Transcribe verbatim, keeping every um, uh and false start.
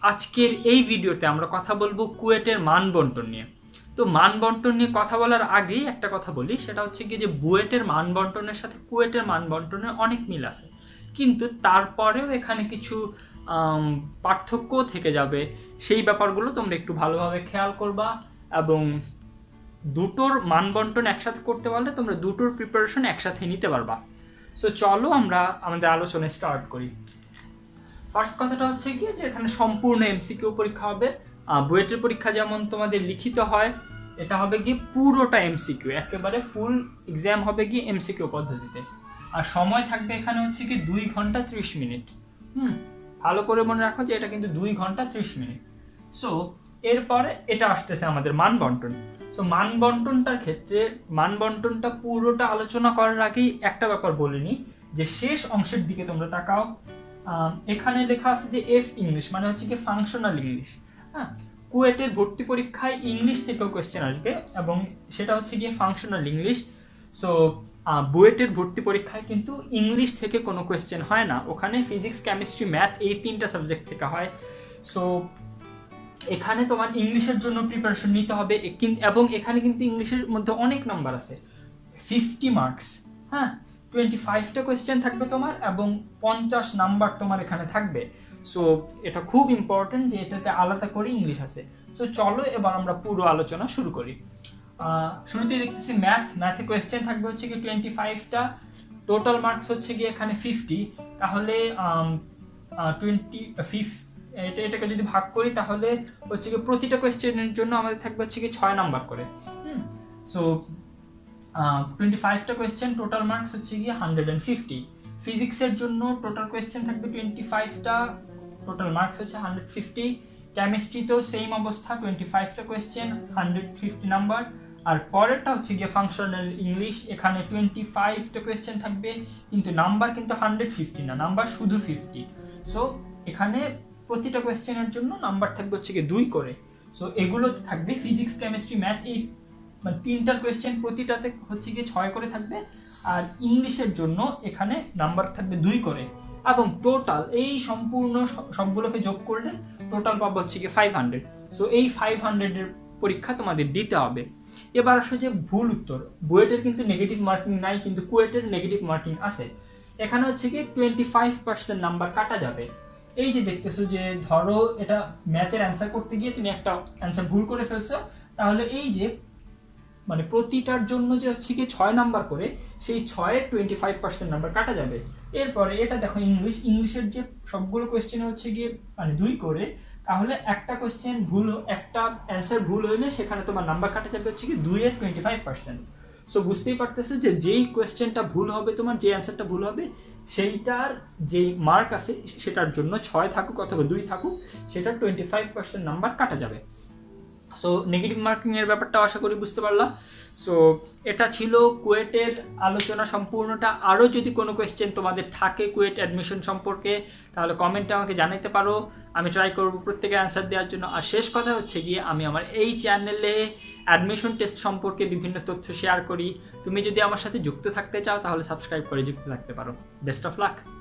আজকের এই ভিডিওতে আমরা কথা বলবো কুয়েটের মান বন্টন নিয়ে। তো মান বন্টন নিয়ে কথা বলার আগেই একটা কথা বলি, সেটা হচ্ছে কি যে বুয়েটের মান বন্টনের সাথে কুয়েটের মান বন্টনের অনেক মিল আছে, কিন্তু তারপরেও এখানে কিছু পার্থক্য থেকে যাবে। সেই ব্যাপারগুলো তোমরা একটু ভালোভাবে খেয়াল করবা, এবং দুটোর মান বন্টন একসাথে করতে পারলে তোমরা দুটোর প্রিপারেশন একসাথে নিতে পারবা। সো চলো আমরা আমাদের আলোচনা স্টার্ট করি। ফার্স্ট কথাটা হচ্ছে কি যে এখানে সম্পূর্ণ এমসিকিউ পরীক্ষা হবে। বুয়েটের পরীক্ষা যেমন তোমাদের লিখিত হয়, এটা হবে কি পুরোটা এমসিকিউ, একেবারে ফুল এক্সাম হবে কি এমসিকিউ পদ্ধতিতে। আর সময় থাকবে এখানে হচ্ছে কি দুই ঘন্টা ত্রিশ মিনিট। হুম ভালো করে মনে রাখো যে এটা কিন্তু দুই ঘন্টা ত্রিশ মিনিট। সো এরপরে এটা আসতেছে আমাদের মান বন্টন। সো মান বন্টনটার ক্ষেত্রে মান বন্টনটা পুরোটা আলোচনা করার আগেই একটা ব্যাপার বলিনি, যে শেষ অংশের দিকে তোমরা তাকাও। এখানে লেখা আছে যে এফ ইংলিশ মানে হচ্ছে কি ফাংশনাল ইংলিশ। হ্যাঁ, কুয়েটের ভর্তি পরীক্ষায় ইংলিশ থেকেও কোয়েশ্চেন আসবে, এবং সেটা হচ্ছে গিয়ে ফাংশনাল ইংলিশ। সো বুয়েটের ভর্তি পরীক্ষায় কিন্তু ইংলিশ থেকে কোনো কোয়েশ্চেন হয় না, ওখানে ফিজিক্স, কেমিস্ট্রি, ম্যাথ এই তিনটা সাবজেক্ট থেকে হয়। সো এখানে তোমার ইংলিশের জন্য প্রিপারেশন নিতে হবে, এবং এখানে কিন্তু ইংলিশের মধ্যে অনেক নাম্বার আছে, ফিফটি মার্কস। হ্যাঁ, টোয়েন্টি ফাইভটা কোয়েশ্চেন থাকবে তোমার, এবং পঞ্চাশ নাম্বার তোমার এখানে থাকবে। সো এটা খুব ইম্পর্টেন্ট যে এটাতে আলাদা করে ইংলিশ আছে। সো চলো এবার আমরা পুরো আলোচনা শুরু করি। শুরুতে দেখতেছি ম্যাথ। ম্যাথে কোয়েশ্চেন থাকবে হচ্ছে কি টোয়েন্টি ফাইভটা, টোটাল মার্কস হচ্ছে কি এখানে ফিফটি। তাহলে টোয়েন্টি ফিফ এটা এটাকে যদি ভাগ করি তাহলে হচ্ছে কি প্রতিটা কোয়েশ্চেনের জন্য আমাদের থাকবে হচ্ছে কি ছয় নাম্বার করে। হুম সো টোয়েন্টি ফাইভটা কোয়েশ্চেন, টোটাল মার্কস হচ্ছে গিয়ে হান্ড্রেড অ্যান্ড ফিফটি। ফিজিক্সের জন্য টোটাল কোয়েশ্চেন থাকবে টোয়েন্টি ফাইভটা, টোটাল মার্কস হচ্ছে হান্ড্রেড ফিফটি। কেমিস্ট্রিতেও সেম অবস্থা, টোয়েন্টি ফাইভটা কোয়েশ্চেন, হান্ড্রেড ফিফটি নাম্বার। আর পরেরটা হচ্ছে গিয়ে ফাংশনাল ইংলিশ, এখানে টোয়েন্টি ফাইভটা কোয়েশ্চেন থাকবে, কিন্তু নাম্বার কিন্তু হান্ড্রেড ফিফটি না, নাম্বার শুধু ফিফটি। সো এখানে প্রতিটা কোয়েশ্চেনের জন্য নাম্বার থাকবে হচ্ছে গিয়ে দুই করে। সো এগুলোতে থাকবে ফিজিক্স, কেমিস্ট্রি, ম্যাথ, এই মানে তিনটার কোয়েশ্চেন প্রতিটাতে হচ্ছে গিয়ে ছয় করে থাকবে। আর ইংলিশের জন্য এখানে নাম্বার থাকবে দুই করে, এবং টোটাল এই সম্পূর্ণ সবগুলোকে যোগ করলে টোটাল পাবো হচ্ছে গিয়ে ফাইভ হান্ড্রেড। সো এই ফাইভ হান্ড্রেডের পরীক্ষা তোমাদের দিতে হবে। এবার আসো যে ভুল উত্তর। বুয়েটের কিন্তু নেগেটিভ মার্কিং নাই, কিন্তু কুয়েটের নেগেটিভ মার্কিং আছে। এখানে হচ্ছে গিয়ে টোয়েন্টি ফাইভ পার্সেন্ট নাম্বার কাটা যাবে। এই যে দেখতেছো যে ধরো এটা ম্যাথের অ্যান্সার করতে গিয়ে তুমি একটা অ্যান্সার ভুল করে ফেলছো, তাহলে এই যে মানে প্রতিটার জন্য যে হচ্ছে কি ছয় নাম্বার করে, সেই ছয়ের টোয়েন্টি ফাইভ পার্সেন্ট নাম্বার কাটা যাবে। এরপরে এটা দেখো ইংলিশ, ইংলিশের যে সবগুলো কোয়েশ্চেন হচ্ছে গিয়ে মানে দুই করে, তাহলে একটা কোয়েশ্চেন ভুল, একটা অ্যান্সার ভুল হইলে সেখানে তোমার নাম্বার কাটা যাবে হচ্ছে কি দুইয়ের টোয়েন্টি ফাইভ পার্সেন্ট। সো বুঝতেই পারতেছো যে যেই কোয়েশ্চেনটা ভুল হবে, তোমার যে অ্যান্সারটা ভুল হবে, সেইটার যে মার্ক আছে সেটার জন্য ছয় থাকুক অথবা দুই থাকুক, সেটার টোয়েন্টি ফাইভ পার্সেন্ট নাম্বার কাটা যাবে। সো নেগেটিভ মার্কিং এর ব্যাপারটা আশা করি বুঝতে পারলাম। সো এটা ছিল কুয়েটের আলোচনা সম্পূর্ণটা। আরও যদি কোনো কোয়েশ্চেন তোমাদের থাকে কুয়েট অ্যাডমিশন সম্পর্কে, তাহলে কমেন্টে আমাকে জানাতে পারো, আমি ট্রাই করব প্রত্যেকের অ্যান্সার দেওয়ার জন্য। আর শেষ কথা হচ্ছে গিয়ে আমি আমার এই চ্যানেলে অ্যাডমিশন টেস্ট সম্পর্কে বিভিন্ন তথ্য শেয়ার করি। তুমি যদি আমার সাথে যুক্ত থাকতে চাও তাহলে সাবস্ক্রাইব করে যুক্ত থাকতে পারো। Best of lakh.